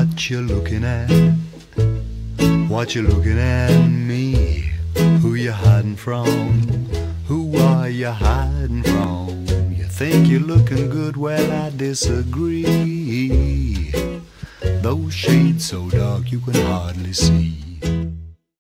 What you looking at? What you looking at me? Who you hiding from? Who are you hiding from? You think you're looking good? Well, I disagree. Those shades so dark you can hardly see.